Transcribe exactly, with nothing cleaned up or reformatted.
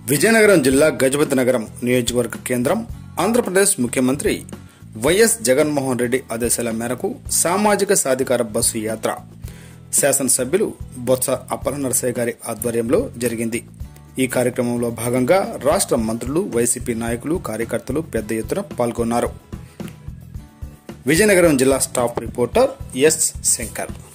విజయనగరం జిల్లా గజపత నగరం నియోజకవర్గ కేంద్రం ఆంధ్రప్రదేశ్ ముఖ్యమంత్రి వైఎస్ జగన్మోహన్ రెడ్డి ఆదేశాల మేరకు సామాజిక సాధికార బస్సు యాత్ర శాసనసభ్యులు బొత్స అప్పలనరసయ్య గారి ఆధ్వర్యంలో జరిగింది. ఈ కార్యక్రమంలో భాగంగా రాష్ట్ర మంత్రులు, వైసీపీ నాయకులు, కార్యకర్తలు పెద్ద ఎత్తున పాల్గొన్నారు. విజయనగరం జిల్లా స్టాఫ్ రిపోర్టర్ ఎస్ శంకర్.